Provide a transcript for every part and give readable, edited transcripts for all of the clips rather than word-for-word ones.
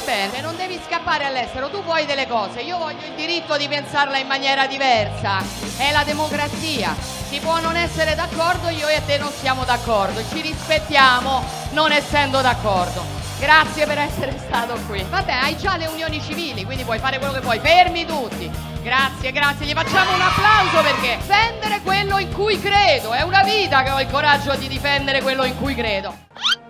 bene, non devi scappare all'estero, tu vuoi delle cose, io voglio il diritto di pensarla in maniera diversa, è la democrazia, si può non essere d'accordo, io e te non siamo d'accordo, ci rispettiamo non essendo d'accordo. Grazie per essere stato qui. Vabbè, hai già le unioni civili, quindi puoi fare quello che vuoi, fermi tutti. Grazie, grazie, gli facciamo un applauso perché difendere quello in cui credo, è una vita che ho il coraggio di difendere quello in cui credo.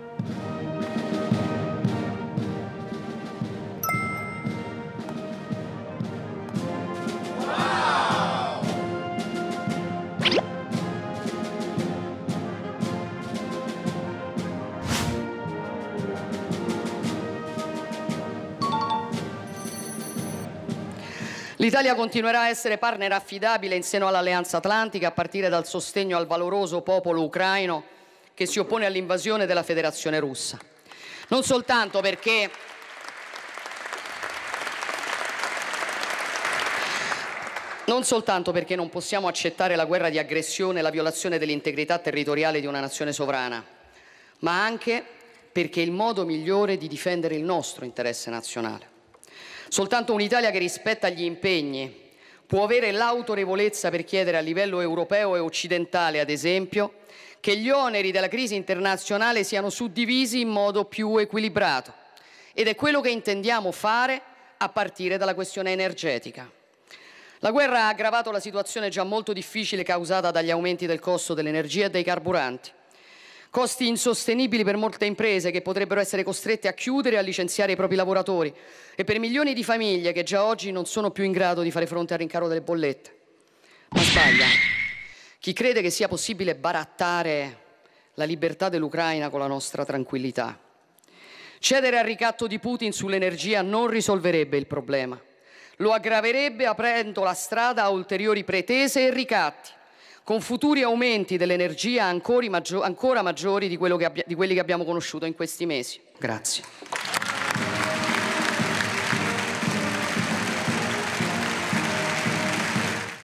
L'Italia continuerà a essere partner affidabile in seno all'Alleanza Atlantica a partire dal sostegno al valoroso popolo ucraino che si oppone all'invasione della Federazione Russa. Non soltanto perché non possiamo accettare la guerra di aggressione e la violazione dell'integrità territoriale di una nazione sovrana, ma anche perché è il modo migliore di difendere il nostro interesse nazionale. Soltanto un'Italia che rispetta gli impegni può avere l'autorevolezza per chiedere a livello europeo e occidentale, ad esempio, che gli oneri della crisi internazionale siano suddivisi in modo più equilibrato. Ed è quello che intendiamo fare a partire dalla questione energetica. La guerra ha aggravato la situazione già molto difficile causata dagli aumenti del costo dell'energia e dei carburanti. Costi insostenibili per molte imprese che potrebbero essere costrette a chiudere e a licenziare i propri lavoratori e per milioni di famiglie che già oggi non sono più in grado di fare fronte al rincaro delle bollette. Ma sbaglia chi crede che sia possibile barattare la libertà dell'Ucraina con la nostra tranquillità. Cedere al ricatto di Putin sull'energia non risolverebbe il problema, lo aggraverebbe aprendo la strada a ulteriori pretese e ricatti, con futuri aumenti dell'energia ancora maggiori di quelli che abbiamo conosciuto in questi mesi. Grazie.